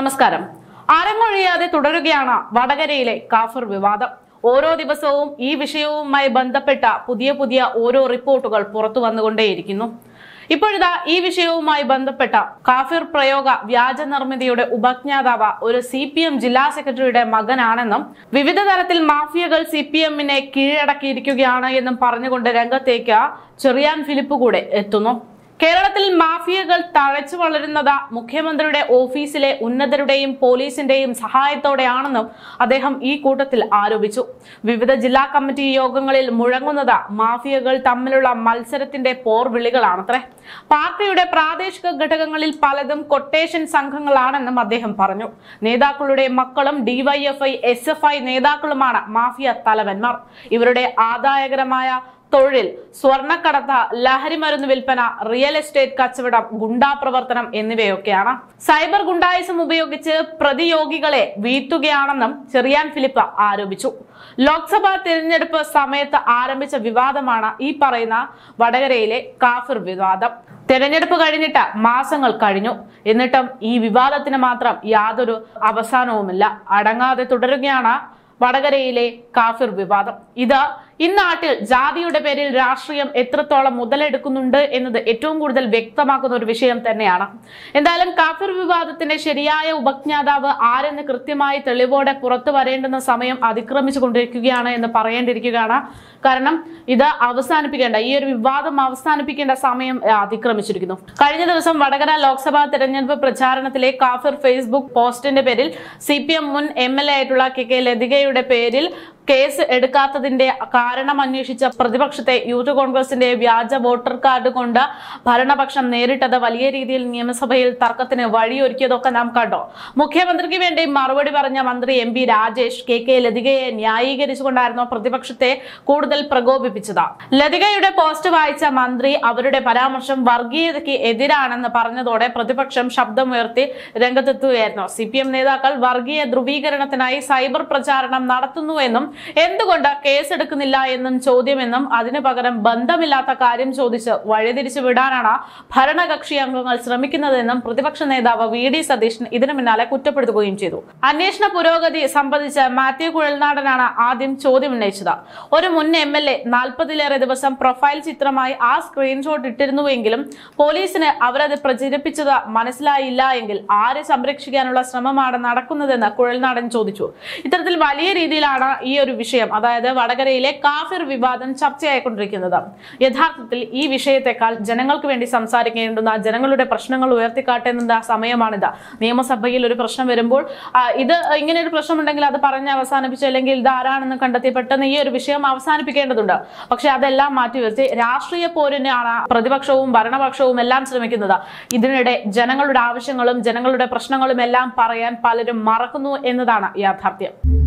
നമസ്കാരം. ആരങ്ങൊഴിയാതെ തുടരുകയാണ് വടകരയിലെ കാഫിർ വിവാദം. ഓരോ ദിവസവും ഈ വിഷയവുമായി ബന്ധപ്പെട്ട പുതിയ ഓരോ റിപ്പോർട്ടുകൾ പുറത്തു വന്നുകൊണ്ടേയിരിക്കുന്നു. ഇപ്പോഴിതാ ഈ വിഷയവുമായി ബന്ധപ്പെട്ട കാഫിർ പ്രയോഗ വ്യാജ നിർമ്മിതിയുടെ ഉപജ്ഞാതാവ് ഒരു CPM ജില്ലാ സെക്രട്ടറിയുടെ മകനാണെന്നും വിവിധ തരത്തിൽ മാഫിയകൾ CPMനെ കീഴടക്കിയിരിക്കുകയാണ് എന്നും പറഞ്ഞുകൊണ്ട് രംഗത്തേക്ക് ചെറിയാൻ ഫിലിപ്പ് കൂടെ എത്തുന്നു. കേരളത്തിൽ മാഫിയകൾ തഴച്ചു വളരുന്നത് മുഖ്യമന്ത്രിയുടെ ഓഫീസിലെ ഉന്നതരുടെയും പോലീസിന്റെയും സഹായത്തോടെയാണെന്നും അദ്ദേഹം ഈ കൂട്ടത്തിൽ ആരോപിച്ചു. വിവിധ ജില്ലാ കമ്മിറ്റി യോഗങ്ങളിൽ മുഴങ്ങുന്നത് മാഫിയകൾ തമ്മിലുള്ള മത്സരത്തിന്റെ പോർവിളികളാണത്രേ. പാർട്ടിയുടെ പ്രാദേശിക ഘടകങ്ങളിൽ പലതും കൊട്ടേഷൻ സംഘങ്ങളാണെന്നും അദ്ദേഹം പറഞ്ഞു. നേതാക്കളുടെ മക്കളും DYFI SFI നേതാക്കളുമാണ് മാഫിയ തലവന്മാർ. ഇവരുടെ ആദായകരമായ തൊഴിൽ സ്വർണ്ണക്കടത്ത്, ലഹരി മരുന്ന് വിൽപ്പന, റിയൽ എസ്റ്റേറ്റ് കച്ചവടം, ഗുണ്ടാ പ്രവർത്തനം എന്നിവയൊക്കെയാണ്. സൈബർ ഗുണ്ടായിസം ഉപയോഗിച്ച് പ്രതിയോഗികളെ വീഴ്ത്തുകയാണെന്നും ചെറിയാൻ ഫിലിപ്പ് ആരോപിച്ചു. ലോക്സഭാ തിരഞ്ഞെടുപ്പ് സമയത്ത് ആരംഭിച്ച വിവാദമാണ് ഈ പറയുന്ന വടകരയിലെ കാഫിർ വിവാദം. തെരഞ്ഞെടുപ്പ് കഴിഞ്ഞിട്ട് മാസങ്ങൾ കഴിഞ്ഞു. എന്നിട്ടും ഈ വിവാദത്തിന് മാത്രം യാതൊരു അവസാനവുമില്ല. അടങ്ങാതെ തുടരുകയാണ് വടകരയിലെ കാഫിർ വിവാദം. ഇത് ഇന്നാട്ടിൽ ജാതിയുടെ പേരിൽ രാഷ്ട്രീയം എത്രത്തോളം മുതലെടുക്കുന്നുണ്ട് എന്നത് ഏറ്റവും കൂടുതൽ വ്യക്തമാക്കുന്ന ഒരു വിഷയം തന്നെയാണ്. എന്തായാലും കാഫിർ വിവാദത്തിന്റെ ശരിയായ ഉപജ്ഞാതാവ് ആരെന്ന് കൃത്യമായി തെളിവോടെ പുറത്തു വരേണ്ടുന്ന സമയം അതിക്രമിച്ചു കൊണ്ടിരിക്കുകയാണ് എന്ന് പറയേണ്ടിയിരിക്കുകയാണ്. കാരണം ഇത് അവസാനിപ്പിക്കേണ്ട, ഈ ഒരു വിവാദം അവസാനിപ്പിക്കേണ്ട സമയം അതിക്രമിച്ചിരിക്കുന്നു. കഴിഞ്ഞ ദിവസം വടകര ലോക്സഭാ തെരഞ്ഞെടുപ്പ് പ്രചാരണത്തിലെ കാഫിർ ഫേസ്ബുക്ക് പോസ്റ്റിന്റെ പേരിൽ CPM മുൻ MLA ആയിട്ടുള്ള KK ലതികയുടെ പേരിൽ കേസ് എടുക്കാത്തതിന്റെ കാരണം അന്വേഷിച്ച പ്രതിപക്ഷത്തെ യൂത്ത് കോൺഗ്രസിന്റെ വ്യാജ വോട്ടർ കാർഡ് കൊണ്ട് ഭരണപക്ഷം നേരിട്ടത് വലിയ രീതിയിൽ നിയമസഭയിൽ തർക്കത്തിന് വഴിയൊരുക്കിയതൊക്കെ നാം കണ്ടോ. മുഖ്യമന്ത്രിക്ക് വേണ്ടി മറുപടി പറഞ്ഞ മന്ത്രി MP രാജേഷ് KK ലതികയെ ന്യായീകരിച്ചുകൊണ്ടായിരുന്നു പ്രതിപക്ഷത്തെ കൂടുതൽ പ്രകോപിപ്പിച്ചത്. ലതികയുടെ പോസ്റ്റ് വായിച്ച മന്ത്രി അവരുടെ പരാമർശം വർഗീയതയ്ക്ക് എതിരാണെന്ന് പറഞ്ഞതോടെ പ്രതിപക്ഷം ശബ്ദമുയർത്തി രംഗത്തെത്തുകയായിരുന്നു. CPM നേതാക്കൾ വർഗീയ ധ്രുവീകരണത്തിനായി സൈബർ പ്രചാരണം നടത്തുന്നുവെന്നും എന്തുകൊണ്ട് കേസെടുക്കുന്നില്ല എന്നും ചോദ്യമെന്നും അതിനു പകരം ബന്ധമില്ലാത്ത കാര്യം ചോദിച്ച് വഴിതിരിച്ചു വിടാനാണ് ഭരണകക്ഷി അംഗങ്ങൾ ശ്രമിക്കുന്നതെന്നും പ്രതിപക്ഷ നേതാവ് VD സതീശൻ ഇതിനു പിന്നാലെ കുറ്റപ്പെടുത്തുകയും ചെയ്തു. അന്വേഷണ പുരോഗതി സംബന്ധിച്ച് മാത്യു കുഴൽനാടനാണ് ആദ്യം ചോദ്യം ഉന്നയിച്ചത്. ഒരു മുൻ MLA 40-ലേറെ ദിവസം പ്രൊഫൈൽ ചിത്രമായി ആ സ്ക്രീൻഷോട്ട് ഇട്ടിരുന്നുവെങ്കിലും പോലീസിന് അവരത് പ്രചരിപ്പിച്ചത് മനസ്സിലായില്ല എങ്കിൽ ആരെ സംരക്ഷിക്കാനുള്ള ശ്രമമാണ് നടക്കുന്നതെന്ന് കുഴൽനാടൻ ചോദിച്ചു. ഇത്തരത്തിൽ വലിയ രീതിയിലാണ് ഈ ഒരു വിഷയം, അതായത് വടകരയിലെ കാഫിർ വിവാദം ചർച്ചയായിക്കൊണ്ടിരിക്കുന്നത്. യഥാർത്ഥത്തിൽ ഈ വിഷയത്തെക്കാൾ ജനങ്ങൾക്ക് വേണ്ടി സംസാരിക്കേണ്ടുന്ന, ജനങ്ങളുടെ പ്രശ്നങ്ങൾ ഉയർത്തിക്കാട്ടേണ്ട സമയമാണിത്. നിയമസഭയിൽ ഒരു പ്രശ്നം വരുമ്പോൾ ഇത് ഇങ്ങനെ ഒരു പ്രശ്നമുണ്ടെങ്കിൽ അത് പറഞ്ഞ് അവസാനിപ്പിച്ചു, അല്ലെങ്കിൽ ഇത് ആരാണെന്ന് കണ്ടെത്തി പെട്ടെന്ന് ഈ ഒരു വിഷയം അവസാനിപ്പിക്കേണ്ടതുണ്ട്. പക്ഷെ അതെല്ലാം മാറ്റിവെച്ച് രാഷ്ട്രീയ പോരിനാണ് പ്രതിപക്ഷവും ഭരണപക്ഷവും എല്ലാം ശ്രമിക്കുന്നത്. ഇതിനിടെ ജനങ്ങളുടെ ആവശ്യങ്ങളും ജനങ്ങളുടെ പ്രശ്നങ്ങളും എല്ലാം പറയാൻ പലരും മറക്കുന്നു എന്നതാണ് യാഥാർത്ഥ്യം.